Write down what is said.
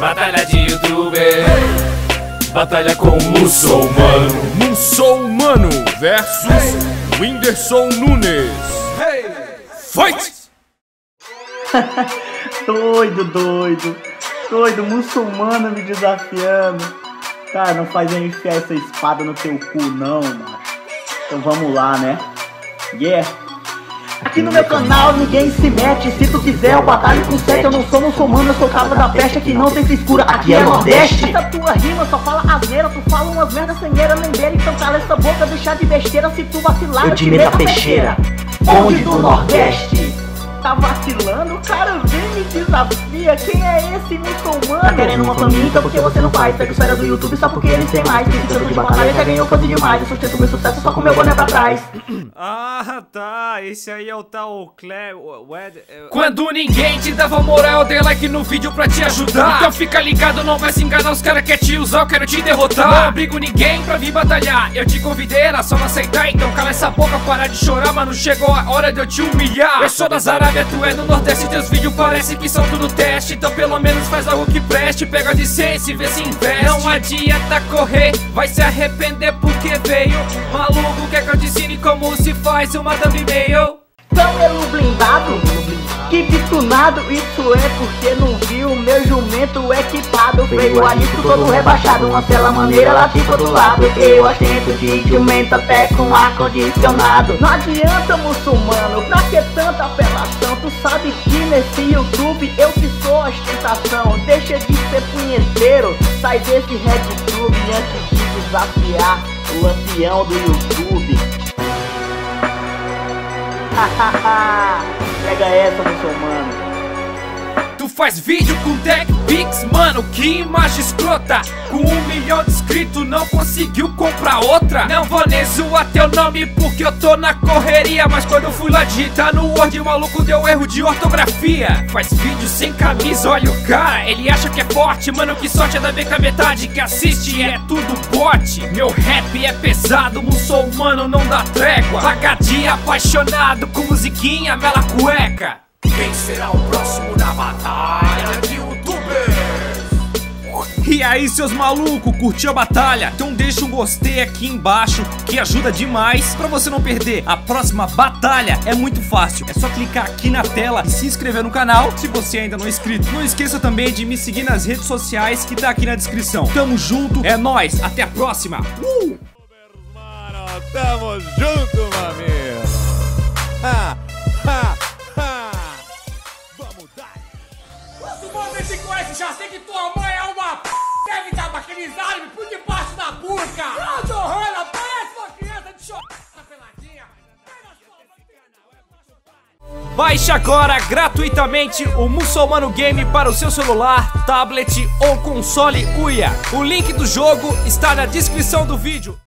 batalha de youtuber. Batalha com o muçulmano. Muçulmano versus Whindersson Nunes. Fight! Doido, muçulmano me desafiando. Cara, não faz eu enfiar essa espada no teu cu não, mano. Então vamos lá, né? Yeah! Aqui no meu canal ninguém se mete. Se tu quiser eu batalho com 7. Eu não sou muçulmano, eu sou cabra da peste. Aqui não tem frescura, aqui é Nordeste. Essa tua rima só fala asneira. Tu fala umas merda senheira, lembrei. Então cala essa boca, deixar de besteira. Se tu vacilar eu te meto a peixeira. Bonde do Nordeste. Tá vacilando? O cara vem me desafia. Quem é esse muçulmano? Tá querendo uma família porque você não faz. Pega o sério do YouTube só porque eles têm mais. Esse tanto de batalha já ganhou coisa demais. Eu sustento meu sucesso só com meu boné pra trás. Ah, tá. Esse aí é o tal Quando ninguém te dava moral, dei like no vídeo pra te ajudar. Então fica ligado, não vai se enganar. Os caras querem te usar, eu quero te derrotar. Não obrigo ninguém pra vir batalhar. Eu te convidei, era só não aceitar. Então cala essa boca, para de chorar. Mano, chegou a hora de eu te humilhar. Eu sou das Arábia, tu é do Nordeste. Teus vídeos parece que são tudo teste. Então pelo menos faz algo que preste. Pega a licença e vê se investe. Não adianta correr, vai se arrepender porque veio. Maluco, quer que eu te ensine como se faz uma thumb e-mail? Camelo blindado, que tunado, isso é porque não viu meu jumento equipado. Veio ali todo rebaixado, uma cela maneira lá tipo do lado. Eu assento de jumento até com ar-condicionado. Não adianta muçulmano, pra que tanta apelação? Tu sabe que nesse YouTube eu que sou a ostentação. Deixa de ser punheteiro, sai desse RedTube antes de desafiar o lampião do YouTube. Pega essa, muçulmano. Tu faz vídeo com TechPix, mano, que imagem escrota. Com 1 milhão de inscritos não conseguiu comprar outra. Não vou nem zoar teu nome porque eu tô na correria. Mas quando eu fui lá digitar no Word, o maluco deu erro de ortografia. Faz vídeo sem camisa, olha o cara, ele acha que é forte. Mano, que sorte, ainda bem que a metade que assiste é tudo bot. Meu rap é pesado, muçulmano não dá trégua. Vagadinho apaixonado com musiquinha, mela cueca. Quem será o próximo na batalha de youtubers? E aí, seus malucos, curtiu a batalha? Então deixa um gostei aqui embaixo, que ajuda demais pra você não perder a próxima batalha. É muito fácil, é só clicar aqui na tela e se inscrever no canal se você ainda não é inscrito. Não esqueça também de me seguir nas redes sociais que tá aqui na descrição. Tamo junto, é nóis, até a próxima. Tamo junto, meu amigo. Mano, esse conhece, já sei que tua mãe é uma p... Deve estar bacanizada por debaixo da burca. Pronto, rola, parece uma criança de chorar peladinha. Baixe agora gratuitamente o Muçulmano Game para o seu celular, tablet ou console Uia. O link do jogo está na descrição do vídeo.